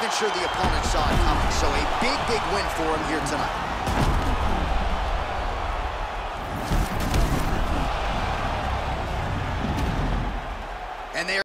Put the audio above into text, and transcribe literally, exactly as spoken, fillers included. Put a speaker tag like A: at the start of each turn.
A: even sure the opponent saw it coming. So a big, big win for him here tonight. And they are